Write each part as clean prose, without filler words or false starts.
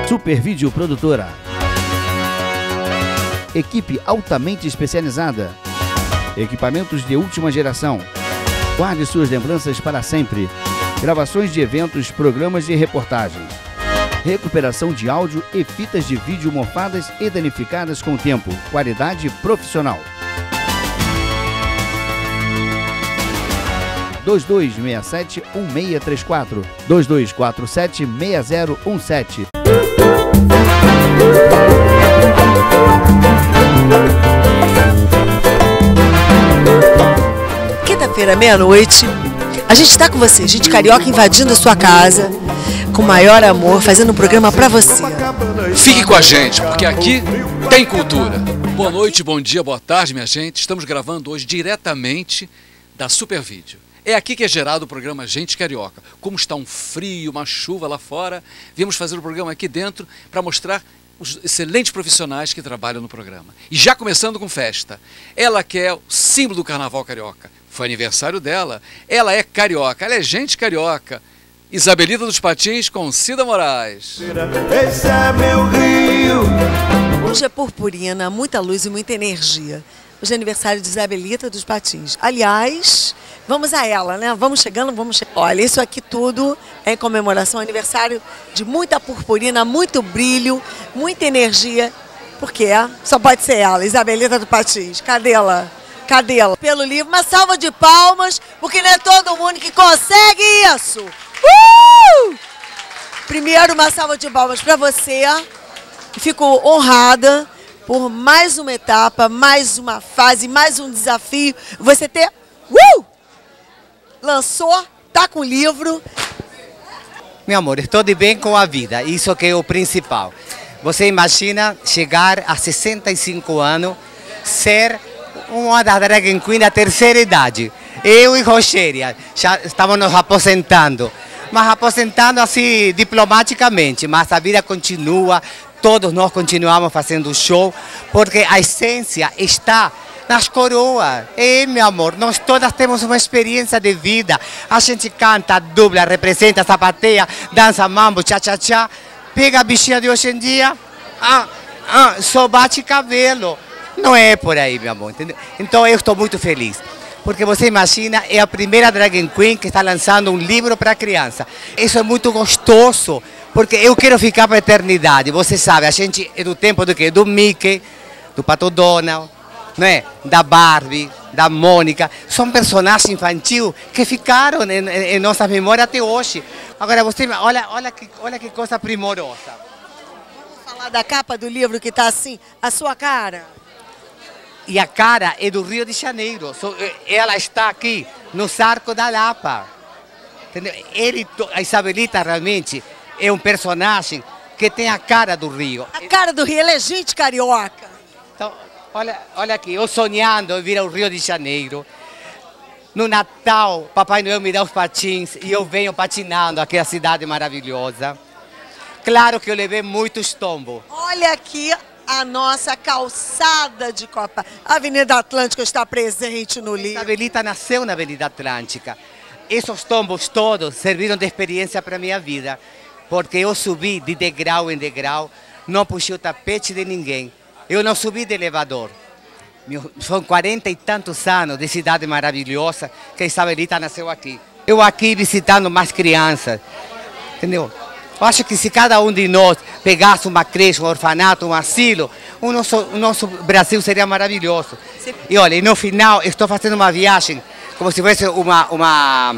Super Vídeo Produtora. Equipe altamente especializada. Equipamentos de última geração. Guarde suas lembranças para sempre. Gravações de eventos, programas de reportagens. Recuperação de áudio e fitas de vídeo mofadas e danificadas com o tempo. Qualidade profissional. 2267-1634. 2247-6017. Quinta-feira, meia-noite, a gente está com você, gente carioca invadindo a sua casa, com o maior amor, fazendo um programa para você. Fique com a gente, porque aqui tem cultura. Boa noite, bom dia, boa tarde, minha gente. Estamos gravando hoje diretamente da Super Vídeo. É aqui que é gerado o programa Gente Carioca. Como está um frio, uma chuva lá fora, viemos fazer o programa aqui dentro para mostrar os excelentes profissionais que trabalham no programa. E já começando com festa. Ela que é o símbolo do carnaval carioca. Foi aniversário dela. Ela é carioca, ela é gente carioca. Isabelita dos Patins com Cida Moraes. Esse é meu Rio. Hoje é purpurina, muita luz e muita energia. Hoje é aniversário de Isabelita dos Patins. Aliás, vamos a ela, né? Vamos chegando, vamos chegando. Olha, isso aqui tudo é em comemoração, aniversário de muita purpurina, muito brilho, muita energia. Porque só pode ser ela, Isabelita dos Patins. Cadê ela? Cadê ela? Pelo livro, uma salva de palmas, porque não é todo mundo que consegue isso. Primeiro, uma salva de palmas para você. Fico honrada por mais uma etapa, mais uma fase, mais um desafio. Você ter... lançou, tá com o livro. Meu amor, estou de bem com a vida, isso que é o principal. Você imagina chegar a 65 anos, ser uma das drag queen da terceira idade. Eu e Rogéria já estamos nos aposentando, mas aposentando assim diplomaticamente, mas a vida continua, todos nós continuamos fazendo show, porque a essência está nas coroas. Meu amor, nós todas temos uma experiência de vida. A gente canta, dubla, representa, sapateia, dança mambo, tchá-tchá-tchá. Pega a bichinha de hoje em dia, só bate cabelo. Não é por aí, meu amor, entendeu? Então eu estou muito feliz. Porque você imagina, é a primeira drag queen que está lançando um livro para criança. Isso é muito gostoso, porque eu quero ficar para a eternidade. Você sabe, a gente é do tempo do quê? Do Mickey, do Pato Donald, né? Da Barbie, da Mônica. São personagens infantis que ficaram em nossa memória até hoje. Agora você, olha que coisa primorosa. Vamos falar da capa do livro que está assim, a sua cara. E a cara é do Rio de Janeiro. Ela está aqui no Arco da Lapa. Entendeu? A Isabelita realmente é um personagem que tem a cara do Rio. A cara do Rio, ela é gente carioca. Então, olha aqui, eu sonhando em vir ao Rio de Janeiro. No Natal, Papai Noel me dá os patins e eu venho patinando aqui, a cidade maravilhosa. Claro que eu levei muitos tombos. Olha aqui a nossa calçada de Copa. A Avenida Atlântica está presente no livro. A Isabelita nasceu na Avenida Atlântica. Esses tombos todos serviram de experiência para a minha vida, porque eu subi de degrau em degrau, não puxei o tapete de ninguém. Eu não subi de elevador. São 40 e tantos anos de cidade maravilhosa que a Isabelita nasceu aqui. Eu aqui visitando mais crianças, entendeu? Eu acho que se cada um de nós pegasse uma creche, um orfanato, um asilo, o nosso Brasil seria maravilhoso. Sim. E olha, no final estou fazendo uma viagem, como se fosse uma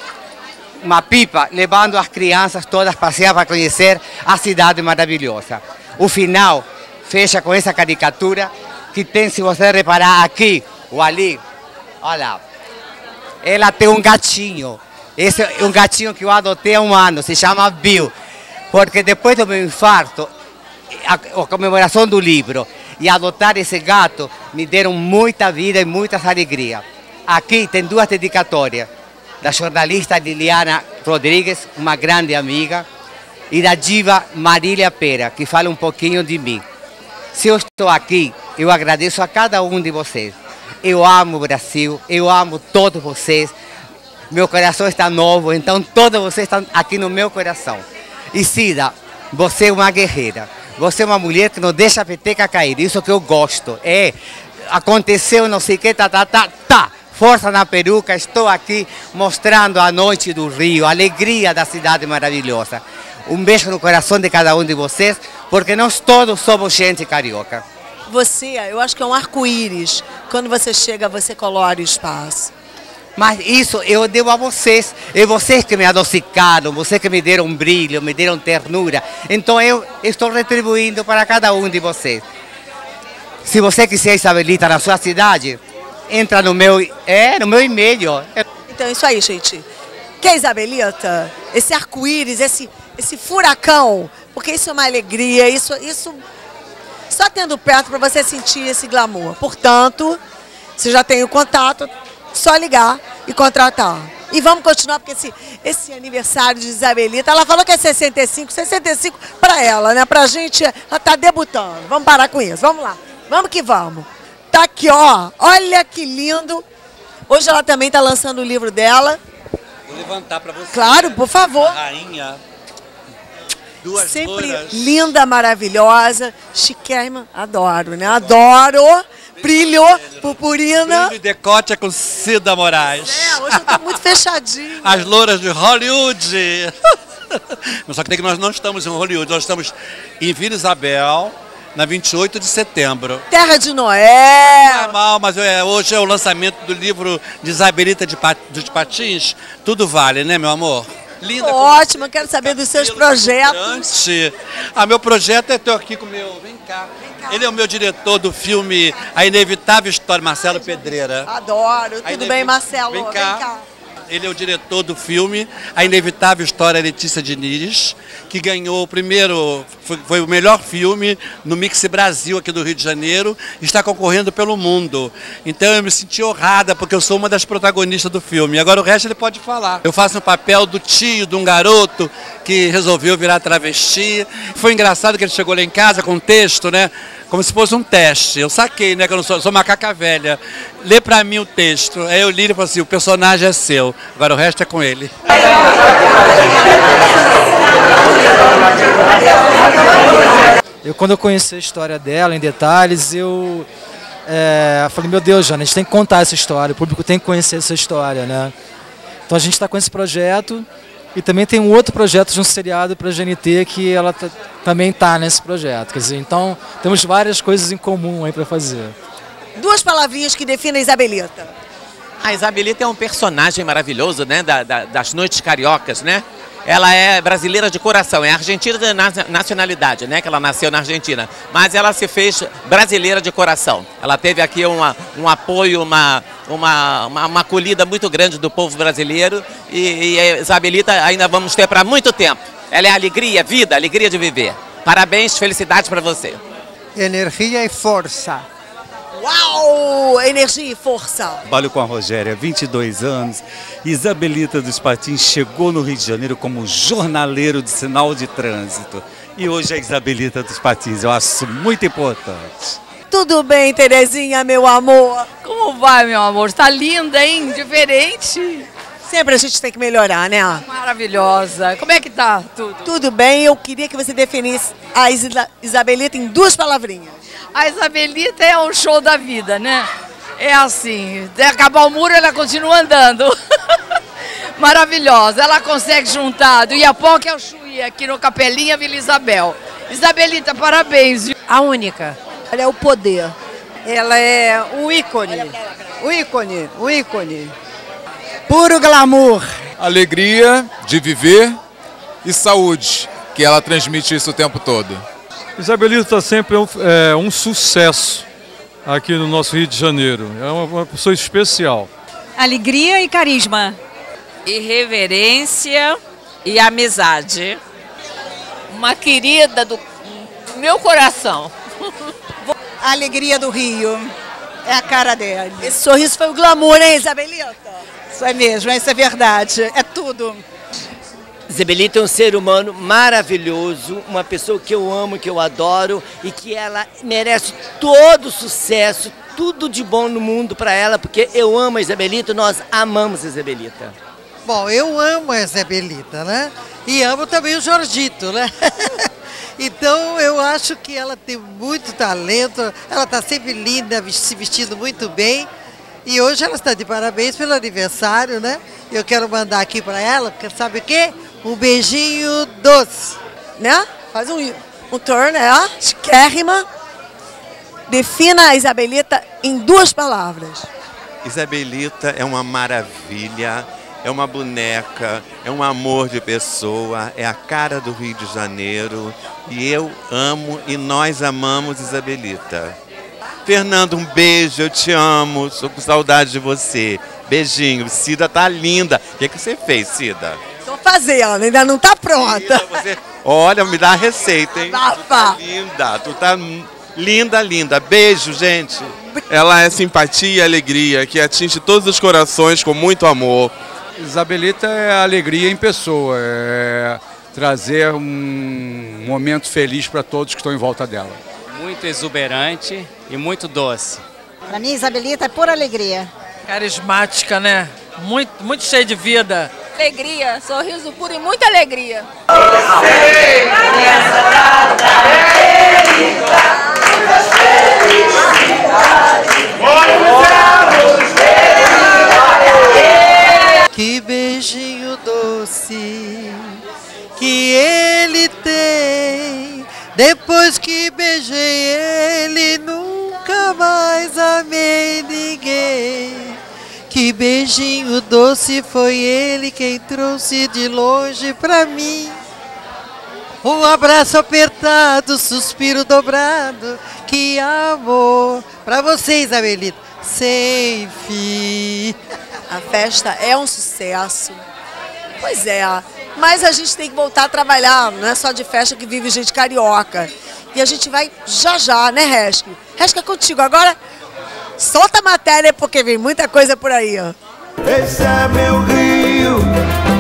pipa, levando as crianças todas passear para conhecer a cidade maravilhosa. O final fecha com essa caricatura que tem, se você reparar aqui ou ali, olha, ela tem um gatinho. Esse é um gatinho que eu adotei há um ano, se chama Bill. Porque depois do meu infarto, a comemoração do livro e adotar esse gato me deram muita vida e muitas alegrias. Aqui tem duas dedicatórias, da jornalista Liliana Rodrigues, uma grande amiga, e da diva Marília Pera, que fala um pouquinho de mim. Se eu estou aqui, eu agradeço a cada um de vocês. Eu amo o Brasil, eu amo todos vocês. Meu coração está novo, então todos vocês estão aqui no meu coração. E Cida, você é uma guerreira. Você é uma mulher que não deixa a peteca cair. Isso que eu gosto. Aconteceu não sei o que, tá. Força na peruca, estou aqui mostrando a noite do Rio, a alegria da cidade maravilhosa. Um beijo no coração de cada um de vocês, porque nós todos somos gente carioca. Você, eu acho que é um arco-íris. Quando você chega, você colore o espaço. Mas isso eu devo a vocês. É vocês que me adocicaram, vocês que me deram brilho, me deram ternura. Então eu estou retribuindo para cada um de vocês. Se você quiser Isabelita na sua cidade, entra no meu e-mail. Então é isso aí, gente. Quer Isabelita? Esse arco-íris, esse furacão, porque isso é uma alegria, isso só tendo perto para você sentir esse glamour. Portanto, você já tem o contato, só ligar e contratar. E vamos continuar, porque esse aniversário de Isabelita, ela falou que é 65 para ela, né? Pra gente, ela tá debutando. Vamos parar com isso, vamos lá. Vamos que vamos. Tá aqui, ó. Olha que lindo. Hoje ela também tá lançando o livro dela. Vou levantar para você. Claro, por favor. A rainha. Duas sempre loiras. Linda, maravilhosa, chiquérrima, adoro, né? Adoro, brilho, purpurina. Brilho e decote é com Cida Moraes. Hoje eu tô muito fechadinha. As louras de Hollywood. Só que nós não estamos em Hollywood, nós estamos em Vila Isabel, na 28 de setembro. Terra de Noé. Normal, mas hoje é o lançamento do livro de Isabelita dos Patins. Tudo vale, né, meu amor? Linda. Ótimo, quero saber dos seus projetos. Meu projeto é ter aqui com o meu... Vem cá. Ele é o meu diretor do filme A Inevitável História, Marcelo Pedreira. Adoro. Tudo bem, Marcelo? Vem cá. Ele é o diretor do filme A Inevitável História, Letícia Diniz, que ganhou o primeiro, foi o melhor filme no Mix Brasil aqui do Rio de Janeiro, e está concorrendo pelo mundo. Então eu me senti honrada, porque eu sou uma das protagonistas do filme. Agora o resto ele pode falar. Eu faço o papel do tio de um garoto que resolveu virar travesti. Foi engraçado que ele chegou lá em casa com um texto, né? Como se fosse um teste. Eu saquei, né? Que eu não sou macaca velha. Lê pra mim o texto. Aí eu li e falei assim, o personagem é seu. Agora o resto é com ele. Quando eu conheci a história dela em detalhes, eu falei, meu Deus, Jana, a gente tem que contar essa história. O público tem que conhecer essa história, né? Então a gente está com esse projeto. E também tem um outro projeto de um seriado para a GNT que ela também está nesse projeto. Quer dizer, então temos várias coisas em comum aí para fazer. Duas palavrinhas que definem a Isabelita. A Isabelita é um personagem maravilhoso, né, das noites cariocas, né? Ela é brasileira de coração, é argentina de nacionalidade, né? Que ela nasceu na Argentina, mas ela se fez brasileira de coração. Ela teve aqui um apoio, uma acolhida muito grande do povo brasileiro e a Isabelita ainda vamos ter para muito tempo. Ela é alegria, vida, alegria de viver. Parabéns, felicidades para você. Energia e força. Uau! Energia e força. Trabalho com a Rogéria há 22 anos. Isabelita dos Patins chegou no Rio de Janeiro como jornaleiro de sinal de trânsito. E hoje é a Isabelita dos Patins. Eu acho isso muito importante. Tudo bem, Terezinha, meu amor? Como vai, meu amor? Está linda, hein? Diferente. Sempre a gente tem que melhorar, né? Maravilhosa. Como é que tá tudo? Tudo bem. Eu queria que você definisse a Isabelita em duas palavrinhas. A Isabelita é um show da vida, né? É assim, até acabar o muro ela continua andando. Maravilhosa, ela consegue juntar do Iapoque ao Chuí, aqui no Capelinha, Vila Isabel. Isabelita, parabéns. A única, ela é o poder. Ela é um ícone, um ícone. Puro glamour. Alegria de viver e saúde, que ela transmite isso o tempo todo. Isabelita sempre é um sucesso aqui no nosso Rio de Janeiro. É uma pessoa especial. Alegria e carisma. Irreverência e amizade. Uma querida do meu coração. A alegria do Rio. É a cara dela. Esse sorriso foi o glamour, hein, Isabelita? Isso é mesmo, isso é verdade. É tudo. Isabelita é um ser humano maravilhoso, uma pessoa que eu amo, que eu adoro e que ela merece todo o sucesso, tudo de bom no mundo para ela, porque eu amo a Isabelita, nós amamos a Isabelita. Bom, eu amo a Isabelita, né? E amo também o Jorgito, né? Então eu acho que ela tem muito talento, ela está sempre linda, se vestindo muito bem. E hoje ela está de parabéns pelo aniversário, né? Eu quero mandar aqui para ela, porque sabe o quê? Um beijinho doce. Né? Faz um turn, né? Chiquérrima. Defina a Isabelita em 2 palavras. Isabelita é uma maravilha, é uma boneca, é um amor de pessoa, é a cara do Rio de Janeiro. E eu amo e nós amamos Isabelita. Fernando, um beijo, eu te amo, sou com saudade de você. Beijinho, Cida tá linda. O que você fez, Cida? Tô fazendo, ainda não tá pronta. Cida, você... Olha, me dá a receita, hein? Rafa. Tu tá linda, tu tá linda, linda. Beijo, gente. Ela é simpatia e alegria, que atinge todos os corações com muito amor. Isabelita é alegria em pessoa, é trazer um momento feliz para todos que estão em volta dela. Muito exuberante e muito doce. Para mim, Isabelita é pura alegria. Carismática, né? Muito cheia de vida. Alegria, sorriso puro e muita alegria. Que beijinho doce que ele tem. Depois que beijei ele, nunca mais amei ninguém. Que beijinho doce foi ele quem trouxe de longe pra mim. Um abraço apertado, suspiro dobrado. Que amor pra você, Isabelita, sem fim. A festa é um sucesso. Pois é, mas a gente tem que voltar a trabalhar, não é só de festa que vive gente carioca. E a gente vai já, né, Resque? Resque é contigo. Agora, solta a matéria, porque vem muita coisa por aí, ó. Esse é meu Rio.